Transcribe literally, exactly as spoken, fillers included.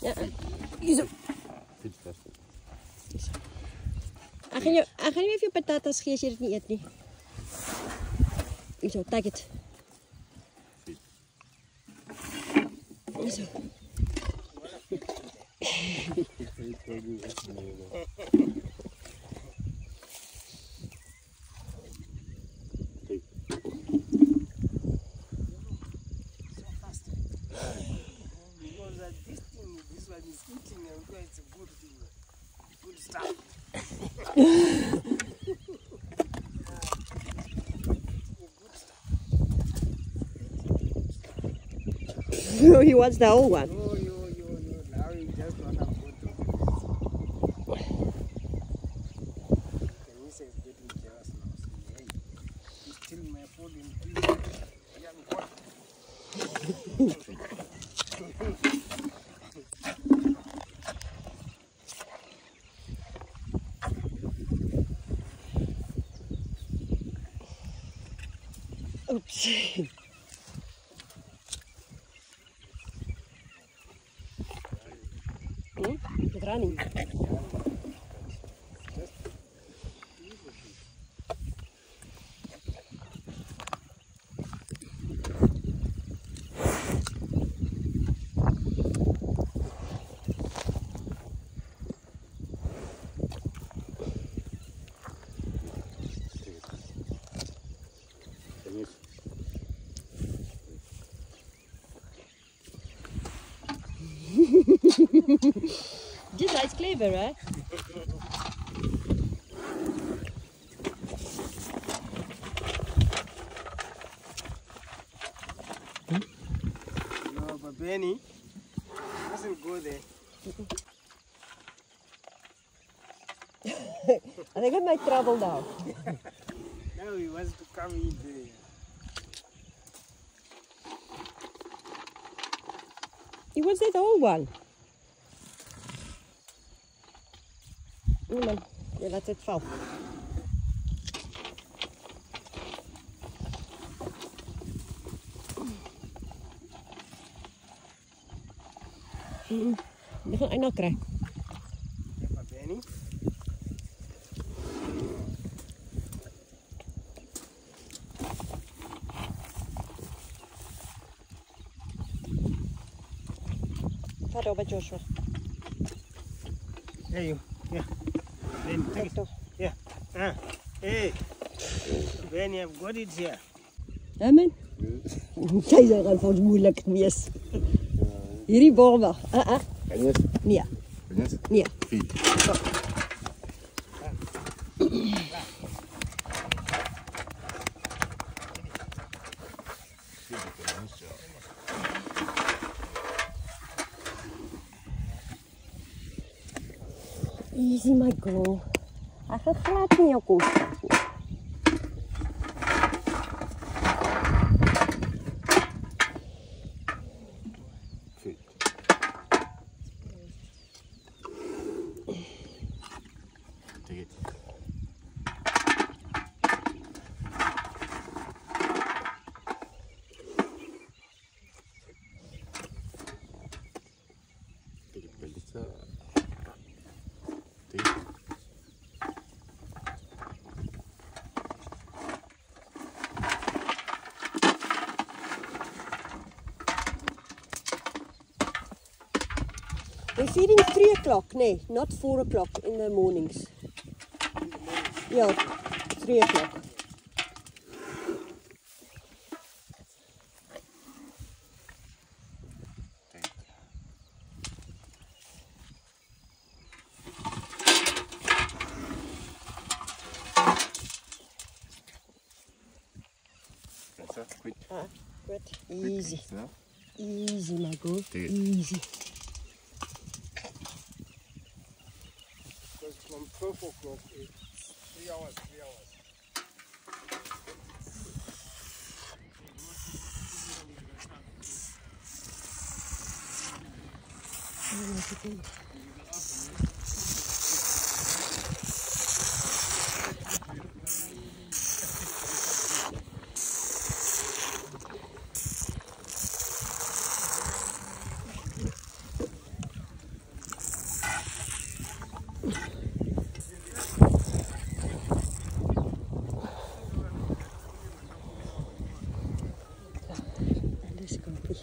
Ja, hier zo. Ek gaan jou, ek gaan nie vir jou patatas gee as jy dit nie eet nie. Hier zo, take it. Hier zo. No, he wants the whole one. No, you, you, you. Now you just want to go to Khanyisa is getting jealous now. So, hey, he's stealing my food in peace. Young boy. Oops. Hmm? It's running. Dit is clever, hè? No, but Benny doesn't go there. I think I might trouble now. Now he wants to come in there. He wants that whole one. Oh man, je laat het vallen. Mm, je gaat een nog krijgen. Ja, maar Benny. Ga op bij Joshua. Hey you, yeah. Benny, take it. Yeah. Ah. Hey. Benny, I've got it here. Ja man? Zij zijn gewoon voor het moeilijk geweest. Hierdie borba. Ah ah. Khanyisa. Nee. Khanyisa. Nee. Feed. Easy my girl. Hij gaat glad in jouw kont. Feed. Take it. Take it, Khanyisa. Take it. We're feeding three o'clock, no, not four o'clock in the mornings. Yeah, three o'clock. Quick. Ah, good. Easy. Yeah. Easy, my girl. Take it. Easy. Because from twelve o'clock, it's three hours, three hours. Dankie.